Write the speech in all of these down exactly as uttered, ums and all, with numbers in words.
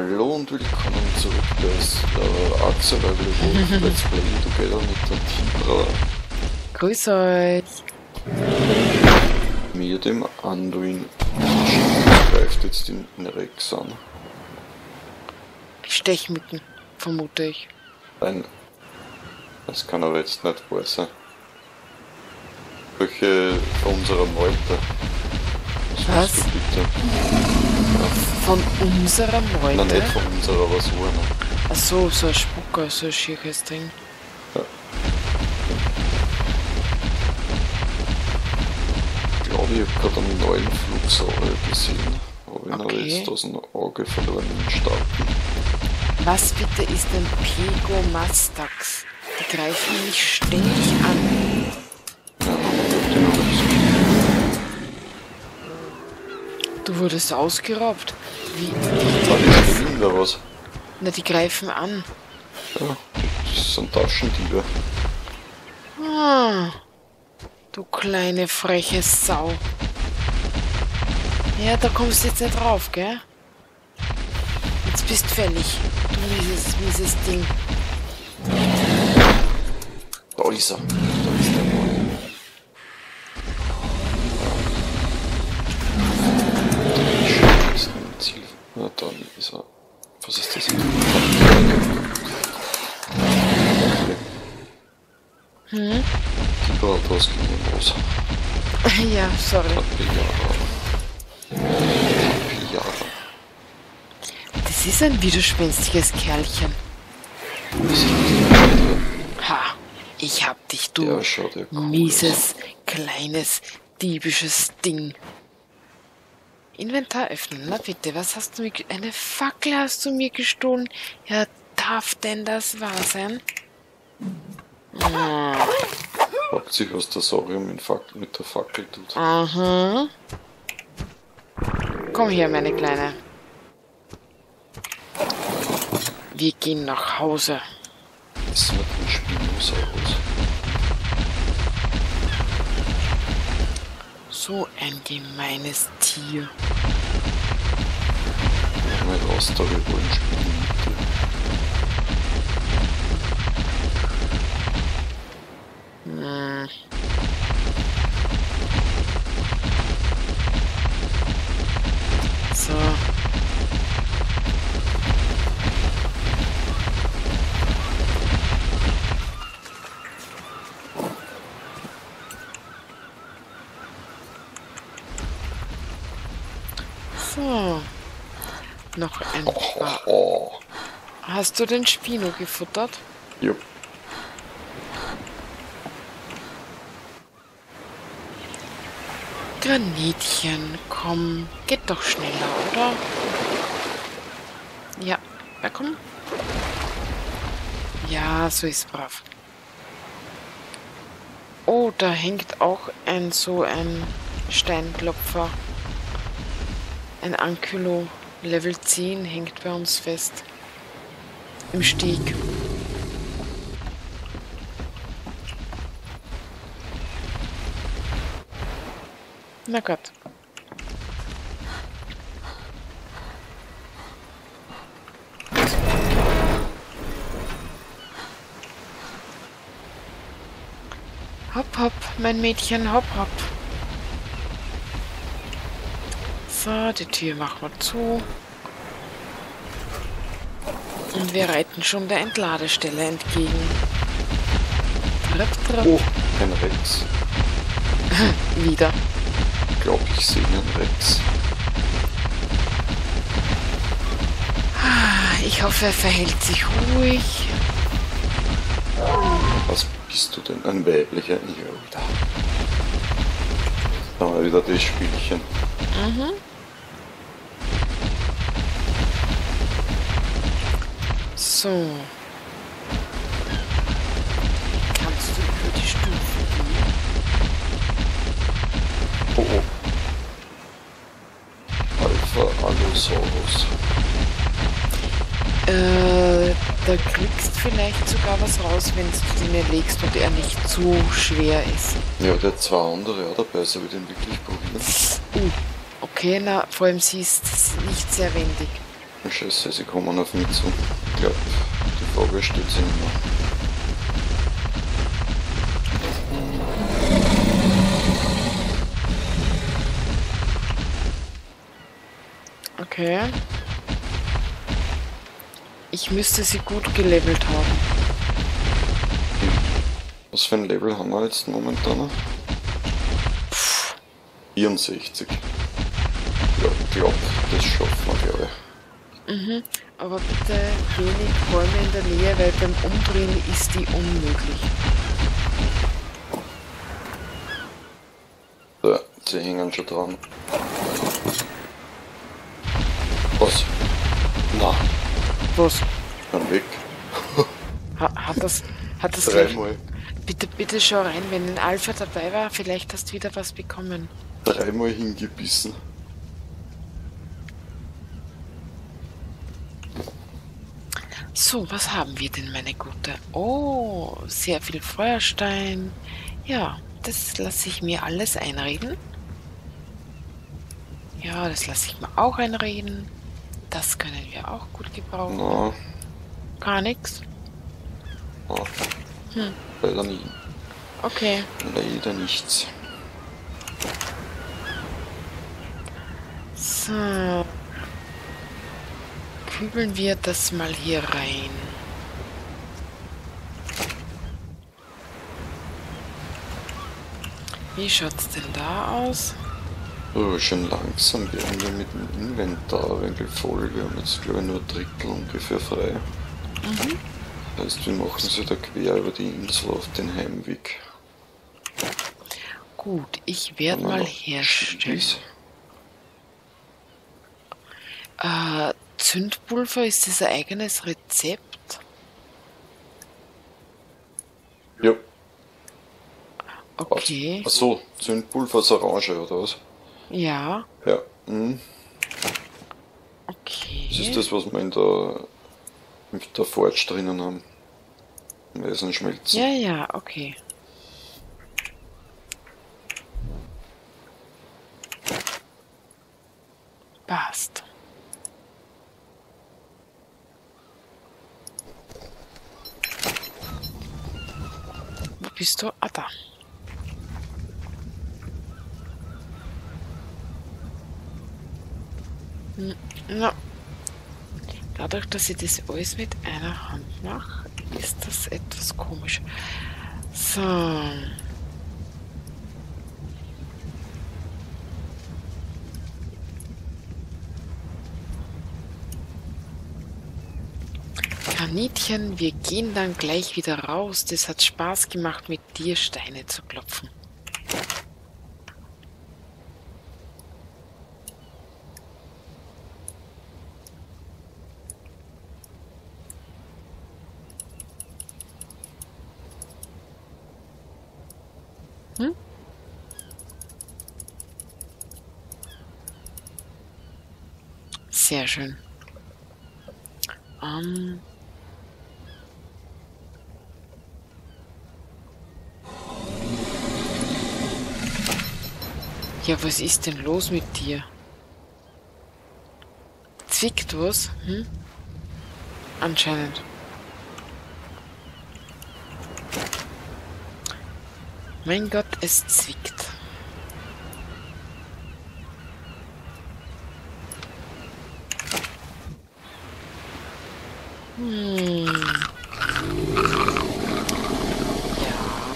Hallo und willkommen zurück bei äh, Axel Survival Let's Play Together mit der Tibra. Grüß euch. Mir dem Anduin greift jetzt den Rex an. Stechmücken, vermute ich. Nein, das kann aber jetzt nicht wahr sein. Welche von unserer Meute? Was? Du bitte? Von unserer Meute? Nein, nicht von unserer, was war noch? Ach so, so ein Spucker, so ein schieres Ding. Ja. Ich glaube, ich habe gerade einen neuen Flugsaurier gesehen. Habe ihn aber Okay. jetzt aus dem Auge verloren im Starten. Was bitte ist ein Pegomastax? Die greifen mich ständig an. Ja, ich hab den noch nicht gesehen. Du wurdest ausgeraubt. Wie? War das Berlin oder was? Na, die greifen an. Ja, das sind Taschendiebe. Ah, du kleine freche Sau. Ja, da kommst du jetzt nicht drauf, gell? Jetzt bist fällig. Du mieses, mieses Ding. Da ist er. Da ist der Mann. Schön ist ein Ziel. Na, dann ist er. Was ist das? Okay. Hm? Die war was gegen den Los. Ja, sorry. Tapiara. Tapiara. Das ist ein widerspenstiges Kerlchen. Das ist die Ha, ich hab dich, du Der schaut ja cool mieses, kleines, diebisches Ding. Inventar öffnen, na bitte, was hast du mir... ge- Eine Fackel hast du mir gestohlen? Ja, darf denn das wahr sein? Ah, Fragt sich, was der Saurier mit, Fac- mit der Fackel tut. aha. Komm her, meine Kleine. Wir gehen nach Hause. Was ist mit dem Spinosaurus? So ein gemeines Tier. Mal raus da, wir wollen spielen mit dir. Hm. So. So. Noch ein paar. Oh, Hast du den Spino gefuttert? jupp. Granitchen, komm. Geht doch schneller, oder? Ja, ja, komm. Ja, so ist brav. Oh, da hängt auch ein so ein Steinklopfer. Ein Ankylo Level zehn hängt bei uns fest. Im Steg. Na Gott. Hopp, hopp, mein Mädchen, hopp, hopp. So, die Tür machen wir zu. Und wir reiten schon der Entladestelle entgegen. Tripp, tripp. Oh, ein Rex. Wieder. Ich glaube, ich sehe einen Rex. Ich hoffe, er verhält sich ruhig. Was bist du denn? Ein weiblicher? Ja, wieder. Da haben wir wieder das Spielchen. Mhm. So. Kannst du über die Stufe gehen? Oh, oh. Alpha Allosaurus. Äh, da kriegst vielleicht sogar was raus, wenn du den erlegst und er nicht zu schwer ist. Ja, der hat zwei andere auch dabei, soll ich den wirklich probieren? Uh, okay, na, vor allem sie ist nicht sehr wendig. Scheiße, sie kommen auf mich zu. Ich glaube, die Frage steht sich nicht mehr. Okay. Ich müsste sie gut gelevelt haben. Was für ein Level haben wir jetzt momentan? vierundsechzig. Ja, ich glaube, das schaffen wir, glaube ich. Mhm. Aber bitte wenig Bäume in der Nähe, weil beim Umdrehen ist die unmöglich. Ja, sie hängen schon dran. Was? Na, Was? dann weg. Ha hat das... Hat das gleich... Dreimal. Bitte, bitte schau rein, wenn ein Alpha dabei war, vielleicht hast du wieder was bekommen. Dreimal hingebissen. So, was haben wir denn, meine Gute? Oh, sehr viel Feuerstein. Ja, das lasse ich mir alles einreden. Ja, das lasse ich mir auch einreden. Das können wir auch gut gebrauchen. Na, Gar nichts. na. Hm. Leider nie. Okay. Leider nichts. So. Kübeln wir das mal hier rein. Wie schaut's denn da aus? Oh, schon langsam werden wir mit dem Inventar ein wenig voll. Wir haben jetzt, glaube ich, nur ein Drittel ungefähr frei. Mhm. Das heißt, wir machen sie da quer über die Insel auf den Heimweg. Gut, ich werde mal herstellen. Äh, Zündpulver, ist das ein eigenes Rezept? Ja. Okay. Achso, Zündpulver ist Orange, oder was? Ja. Ja. Mhm. Okay. Das ist das, was wir in der, in der Forge drinnen haben. Eisenschmelzen. Ja, ja, okay. Passt. Wo bist du? Ah, da. Hm, na. Dadurch, dass ich das alles mit einer Hand mache, ist das etwas komisch. So. Kaninchen, wir gehen dann gleich wieder raus. Das hat Spaß gemacht, mit dir Steine zu klopfen. Hm? Sehr schön. Ähm ja, was ist denn los mit dir? Zwickt was? Hm? Anscheinend. Mein Gott, es zwickt. Hm. Ja.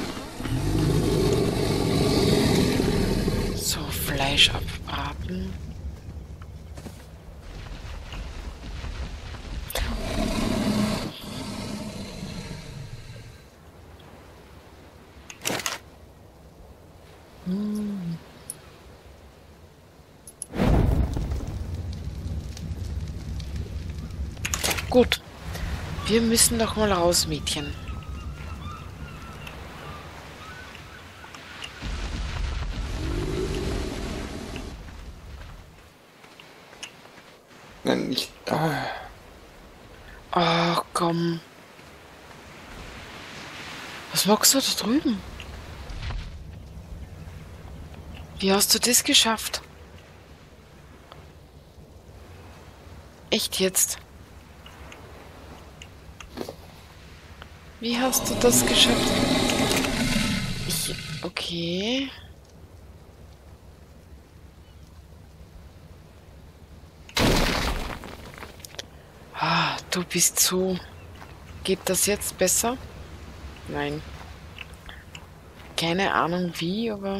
So, Fleisch abbraten. Hm. Gut. Wir müssen doch mal raus, Mädchen. Nein, nicht. Ah. Oh, komm. Was machst du da drüben? Wie hast du das geschafft? Echt jetzt? Wie hast du das geschafft? Ich... Okay. Ah, du bist so... Geht das jetzt besser? Nein. Keine Ahnung wie, aber...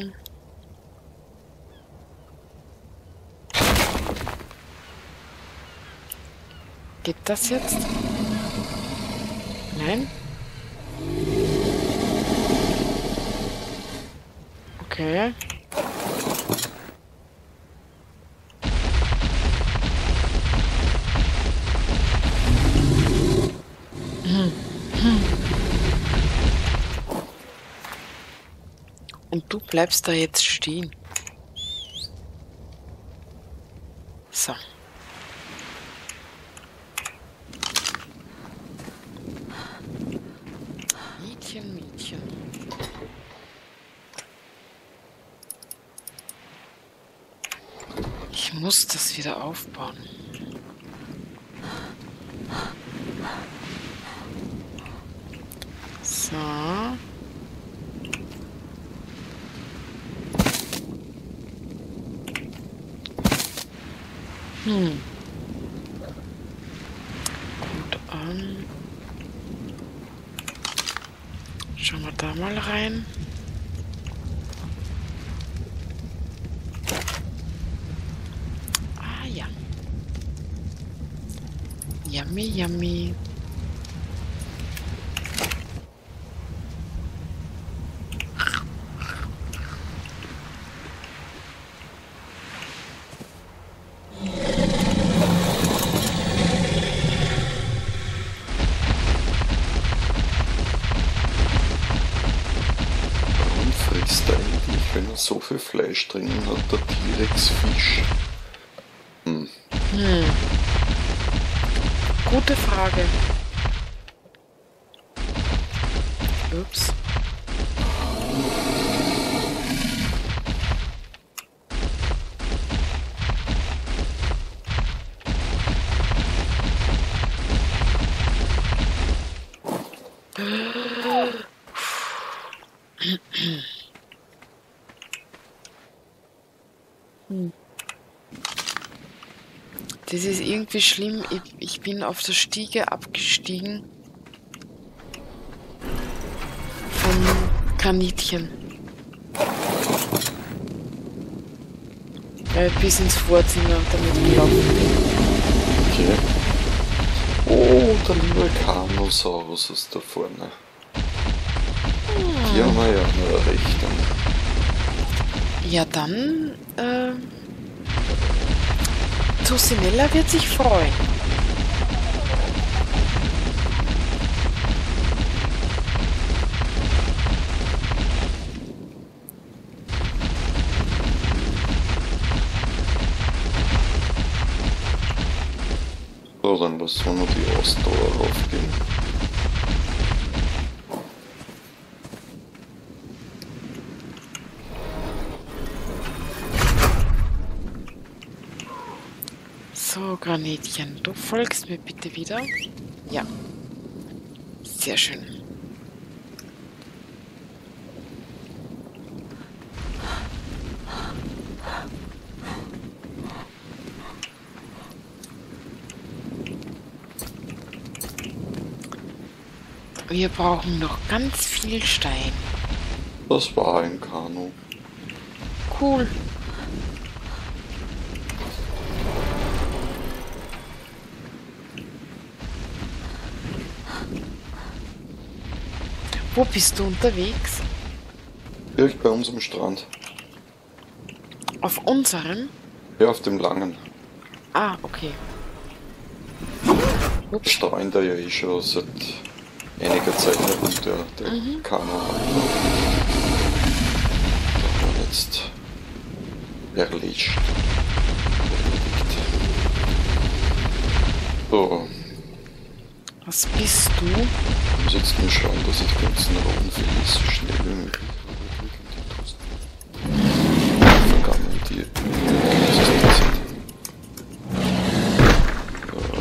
Geht das jetzt? Nein? Okay. Hm. Hm. Und du bleibst da jetzt stehen. So. Mädchen, Mädchen. Ich muss das wieder aufbauen. So. Hm. Gut an. Schauen wir da mal rein. Ah ja. Yummy, yummy. Wenn er so viel Fleisch drinnen hat, der T-Rex Fisch. Hm. Hm. Gute Frage. Ups. Das ist irgendwie schlimm. Ich, ich bin auf der Stiege abgestiegen. Vom Kaninchen. Äh, bis ins Vorzimmer damit gelaufen bin. Okay. Oh, der liebe Carnosaurus ist da vorne. Hm. Die haben wir ja nur recht. Ja, dann, äh... Tucinella wird sich freuen. So, dann lassen wir noch die Ausdauer aufgehen. So, Granitchen, du folgst mir bitte wieder. Ja. Sehr schön. Wir brauchen noch ganz viel Stein. Das war ein Kanu. Cool. Wo bist du unterwegs? Direkt bei uns am Strand. Auf unserem? Ja, auf dem langen. Ah, okay. Ups. Streuen da ja eh schon seit einiger Zeit herum, der, der mhm. Kanu. Da haben wir jetzt erledigt. So. Was bist du? Ich muss jetzt nur schauen, dass ich die ganzen roten Filme so schnell wie möglich vergangen die.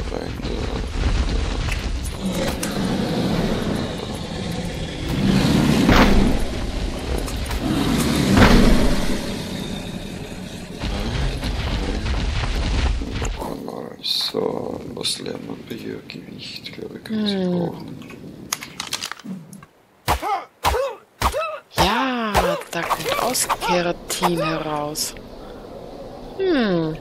Lampe hier, Gewicht, glaube ich, kann sie Hm. brauchen. Ja, da kommt aus Keratin heraus. Hm.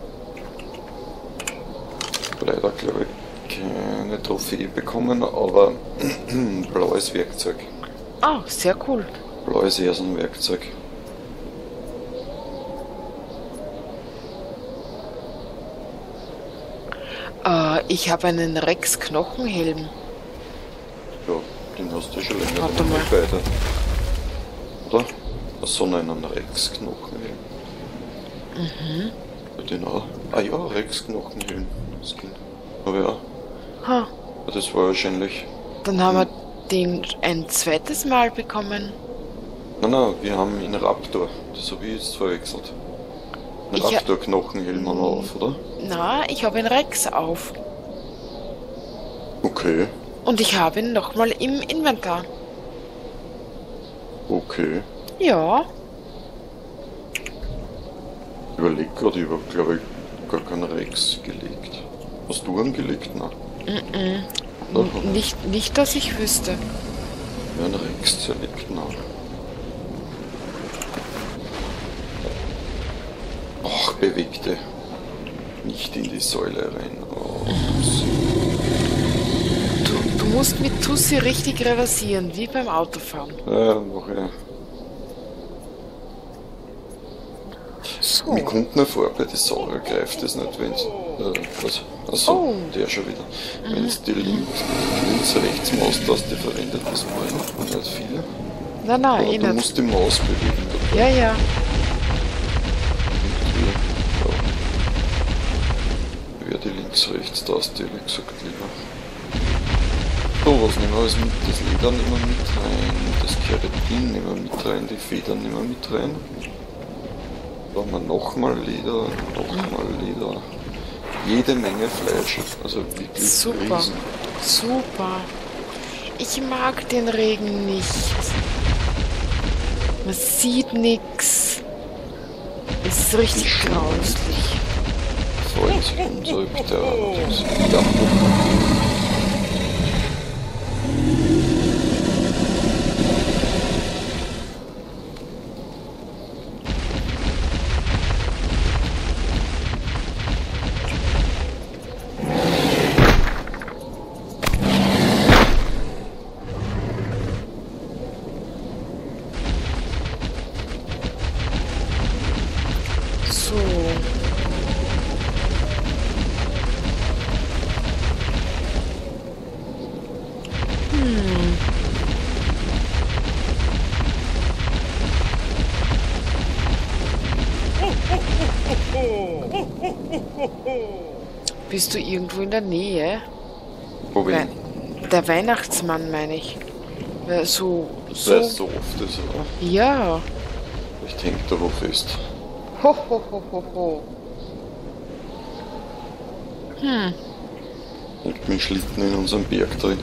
Leider, glaube ich, keine Trophäe bekommen, aber blaues Werkzeug. Oh, sehr cool. Blaues Ersenwerkzeug. Äh, ich habe einen Rex-Knochenhelm. Ja, den hast du schon länger. Warte den mal. haben wir beide. Oder? Achso, nein, einen Rex-Knochenhelm. Mhm. Ja, den auch. Ah ja, Rex-Knochenhelm. Das ging. Aber ja, Ha, ja, das war wahrscheinlich. dann haben wir den ein zweites Mal bekommen. Nein, nein, wir haben einen Raptor. Das habe ich jetzt verwechselt. Einen Ich ha- Raptor-Knochenhelm haben wir auf, oder? Na, ich habe einen Rex auf. Okay, Und ich habe ihn nochmal im Inventar. okay. Ja. Überleg gerade, ich habe, glaube ich, gar keinen Rex gelegt. Hast du einen gelegt? Nein. Mhm. Nein. N- Nicht, nicht, dass ich wüsste. Ja, einen Rex zerlegt? Nein. Ach, bewegte. Nicht in die Säule rein. Oh, Du, du musst mit Tussi richtig reversieren, wie beim Autofahren. ja, mach ich. So. Mir kommt nur vor, bei den Saurer greift es nicht, wenn es. Äh, was? Achso, Oh. der schon wieder. Wenn es die links, links rechts Maustaste verwendet, das mal nicht viele. Nein, nein, Aber eh du nicht. musst die Maus bewegen. dabei. Ja, ja. Irgendwie, ja. Wäre die links-rechts-Taste, ehrlich gesagt, lieber. So, was nehmen wir alles mit? Das Leder nehmen wir mit rein, das Keratin nehmen wir mit rein, die Federn nehmen wir mit rein. Dann haben wir nochmal Leder, nochmal Leder. Jede Menge Fleisch, also wirklich Super. riesen. Super. Ich mag den Regen nicht. Man sieht nix. Es ist richtig grauslich. Freut sich unser Pteranodons. Ja. So. Hm. Bist du irgendwo in der Nähe? Wo bin Wei- Der Weihnachtsmann, meine ich. Äh, So, ich? so. Weil es so oft ist, oder? Ja. Ich hängt da wo fest. Ho, ho, ho, ho, ho. Hm. Hängt mit Schlitten in unserem Berg drin.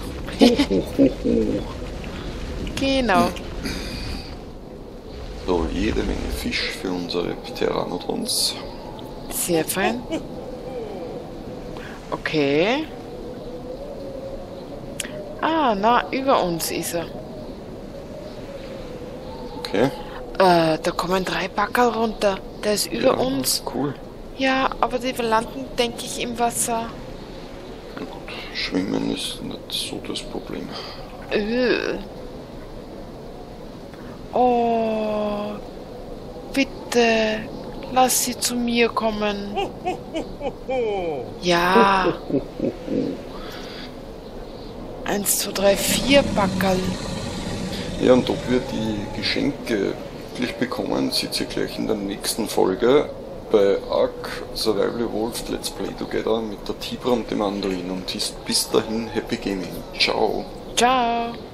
Genau. So, jede Menge Fisch für unsere Pteranodons. Sehr fein. Okay. Ah, na, über uns ist er. Okay. Äh, da kommen drei Backerl runter. Der ist über Ja, uns. Cool. Ja, aber die landen, denke ich, im Wasser. Ja, gut. Schwimmen ist nicht so das Problem. Äh. Oh, bitte, lass sie zu mir kommen. Ja. Eins, zwei, drei, vier Backerl. Ja, und ob wir die Geschenke wirklich bekommen, seht ihr gleich in der nächsten Folge bei Ark Survival Evolved Let's Play Together mit der Tibra und dem Anduin. Und bis dahin, Happy Gaming. Ciao. Ciao.